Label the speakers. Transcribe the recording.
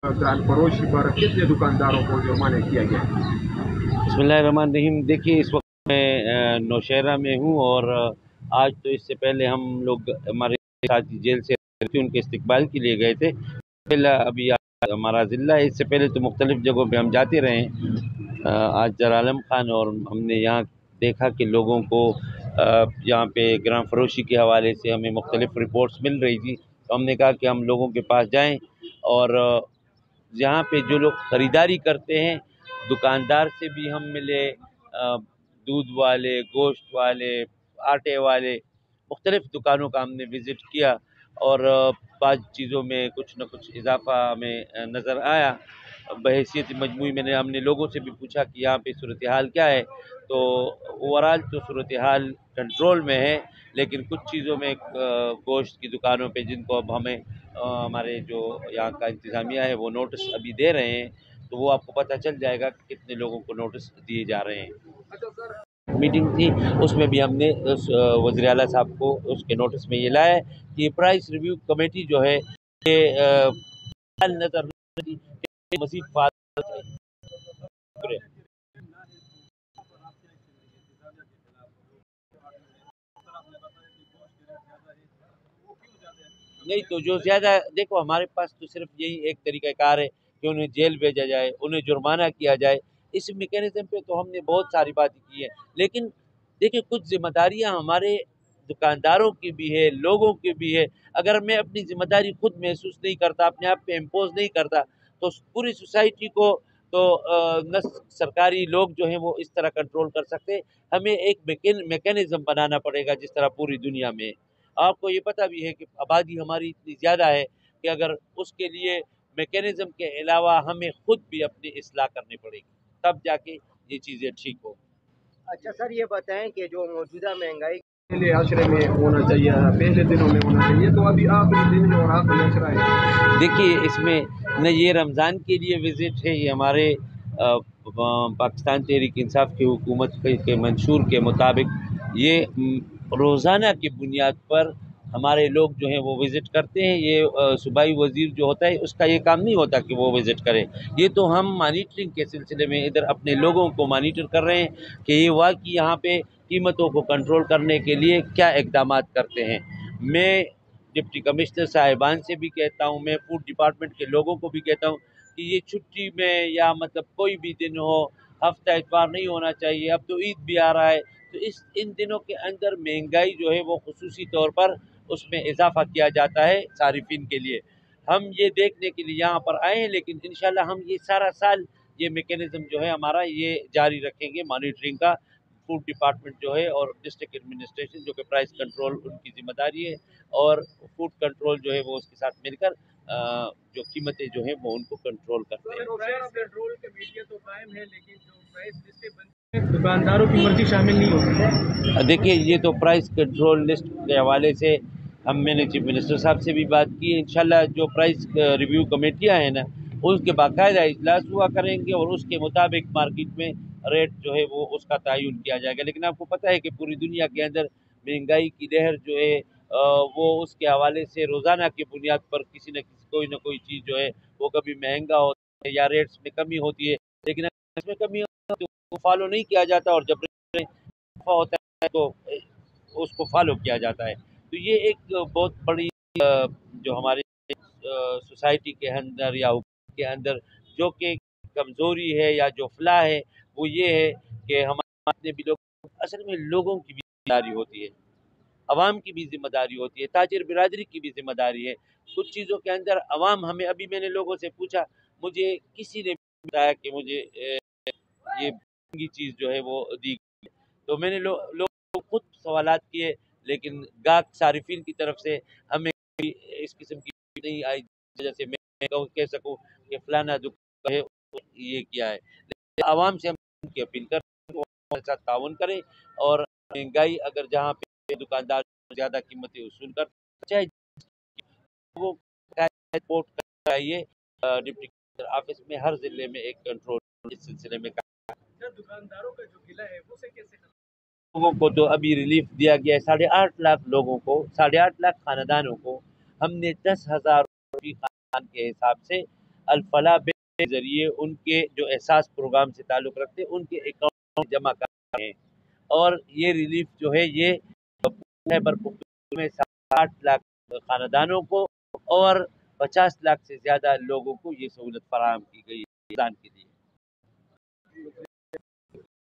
Speaker 1: Grand फरोशी पर कितने दुकानदारों को जुर्माना किया गया?
Speaker 2: बिस्मिल्लाहिर्रहमानिर्रहीम। देखिए, इस वक्त मैं नौशहरा में हूँ और आज तो इससे पहले हम लोग हमारे साथी जेल से उनके इस्तकबाल के लिए गए थे। पहले अभी हमारा ज़िला है, इससे पहले तो मुख्तलिफ़ जगहों पे हम जाते रहे हैं। आज जर आलम खान और हमने यहाँ देखा कि लोगों को यहाँ पे ग्राम फरोशी के हवाले से हमें मुख्तलिफ़ रिपोर्ट्स मिल रही थी, तो हमने कहा कि हम लोगों के पास जाएं और यहाँ पे जो लोग ख़रीदारी करते हैं दुकानदार से भी हम मिले, दूध वाले, गोश्त वाले, आटे वाले, मुख्तलिफ़ दुकानों का हमने विज़िट किया और बाज़ चीज़ों में कुछ न कुछ इजाफ़ा हमें नज़र आया। बहैसियत मजमूई मैंने हमने लोगों से भी पूछा कि यहाँ पे सूरत हाल क्या है, तो ओवरऑल तो सूरत हाल कंट्रोल में है, लेकिन कुछ चीज़ों में गोश्त की दुकानों पे जिनको अब हमें हमारे जो यहाँ का इंतज़ामिया है वो नोटिस अभी दे रहे हैं, तो वो आपको पता चल जाएगा कि कितने लोगों को नोटिस दिए जा रहे हैं। मीटिंग थी, उसमें भी हमने उस वज़ीर आला साहब को उसके नोटिस में ये लाया है कि प्राइस रिव्यू कमेटी जो है ये नज़र मज़ीद नहीं, तो जो ज़्यादा देखो, हमारे पास तो सिर्फ यही एक तरीक़ाकार है कि उन्हें जेल भेजा जाए, उन्हें जुर्माना किया जाए। इस मैकेनिज़्म पे तो हमने बहुत सारी बातें की है, लेकिन देखिए कुछ ज़िम्मेदारियाँ हमारे दुकानदारों की भी है, लोगों की भी है। अगर मैं अपनी ज़िम्मेदारी खुद महसूस नहीं करता, अपने आप पे इम्पोज़ नहीं करता, तो पूरी सोसाइटी को तो न सरकारी लोग जो हैं वो इस तरह कंट्रोल कर सकते हैं। हमें एक मैकेनिज़्म बनाना पड़ेगा जिस तरह पूरी दुनिया में। आपको ये पता भी है कि आबादी हमारी इतनी ज़्यादा है कि अगर उसके लिए मैकेनिज़्म के अलावा हमें खुद भी अपनी इस्लाह करनी पड़ेगी, तब जाके ये चीज़ें ठीक हो।
Speaker 3: अच्छा सर, ये बताएं कि जो मौजूदा महंगाई
Speaker 1: पहले अशरे में होना चाहिए, पहले दिनों में होना चाहिए, तो अभी आखिरी दिन और आखिरी अशरा है।
Speaker 2: देखिए, इसमें न ये रमज़ान के लिए विज़िट है, ये हमारे पाकिस्तान तहरीक इंसाफ की हुकूमत के मंशूर के मुताबिक ये रोज़ाना की बुनियाद पर हमारे लोग जो हैं वो विज़िट करते हैं। ये सूबाई वज़ीर जो होता है उसका ये काम नहीं होता कि वो विज़िट करे, ये तो हम मॉनिटरिंग के सिलसिले में इधर अपने लोगों को मॉनिटर कर रहे हैं कि ये वाकई यहाँ पे कीमतों को कंट्रोल करने के लिए क्या इक़दामात करते हैं। मैं डिप्टी कमिश्नर साहिबान से भी कहता हूँ, मैं फूड डिपार्टमेंट के लोगों को भी कहता हूँ कि ये छुट्टी में या मतलब कोई भी दिन हो, हफ्ता इतवार नहीं होना चाहिए। अब तो ईद भी आ रहा है, तो इन दिनों के अंदर महंगाई जो है वो खुसूसी तौर पर उसमें इजाफा किया जाता है सारिफिन के लिए। हम ये देखने के लिए यहाँ पर आए हैं, लेकिन इंशाल्लाह हम ये सारा साल ये मैकेनिज़्म जो है हमारा ये जारी रखेंगे मॉनिटरिंग का। फूड डिपार्टमेंट जो है और डिस्ट्रिक्ट एडमिनिस्ट्रेशन जो कि प्राइस कंट्रोल उनकी ज़िम्मेदारी है, और फूड कंट्रोल जो है वो उसके साथ मिलकर जो कीमतें जो हैं वो उनको कंट्रोल करते हैं।
Speaker 4: प्राइस कंट्रोल कमेटियां तो कायम है, लेकिन जो प्राइस लिस्टें बनती हैं दुकानदारों की मर्जी शामिल नहीं होती।
Speaker 2: देखिए, ये तो प्राइस कंट्रोल लिस्ट के हवाले से मैंने चीफ मिनिस्टर साहब से भी बात की है। इंशाल्लाह जो प्राइस रिव्यू कमेटियां हैं ना, उसके बाकायदा इजलास हुआ करेंगे और उसके मुताबिक मार्केट में रेट जो है वो उसका तयन किया जाएगा। लेकिन आपको पता है कि पूरी दुनिया के अंदर महंगाई की लहर जो है वो उसके हवाले से रोज़ाना की बुनियाद पर किसी न किसी कोई ना कोई चीज़ जो है वो कभी महंगा होता है या रेट्स में कमी होती है, लेकिन अगर इसमें कमी होती है तो फॉलो नहीं किया जाता, और जब होता है तो उसको फॉलो किया जाता है। तो ये एक बहुत बड़ी जो हमारी सोसाइटी के अंदर या हुकूमत के अंदर जो कि कमज़ोरी है या जो फलाह है वो ये है कि हमारे भी लोग, असल में लोगों की भी जिम्मेदारी होती है, अवाम की भी जिम्मेदारी होती है, ताजिर बिरादरी की भी जिम्मेदारी है। कुछ चीज़ों के अंदर अवाम हमें, अभी मैंने लोगों से पूछा, मुझे किसी ने बताया कि मुझे ये महंगी चीज़ जो है वो दी, तो मैंने लोगों को खुद सवालात किए, लेकिन गाहक सारिफिन की तरफ से हमें इस किस्म की नहीं आई जैसे मैं कह सकूं कि फलाना दुकान है ये किया है। लेकिन आवाम से हम की अपील कर हमारे साथ ताउन करें, और महंगाई अगर जहाँ पे दुकानदार ज़्यादा कीमतें वसूल कर चाहे वो रिपोर्ट कराइए डिप्टी कमिश्नर ऑफिस में, हर जिले में एक कंट्रोल इस सिलसिले में।
Speaker 4: दुकानदारों का जो गिला है वो से कैसे
Speaker 2: लोगों को तो अभी रिलीफ दिया गया है, 8.5 लाख लोगों को, 8.5 लाख खानदानों को हमने 10,000 रुपये खानदान के हिसाब से الفلاح کے ذریعے ان کے جو احساس پروگرام سے تعلق رکھتے ہیں ان کے اکاؤنٹ میں جمع کر رہے ہیں، اور یہ ریلیف جو ہے یہ میں 60 لاکھ خاندانوں کو اور 50 لاکھ سے زیادہ لوگوں کو یہ سہولت فراہم کی گئی ہے کے لیے۔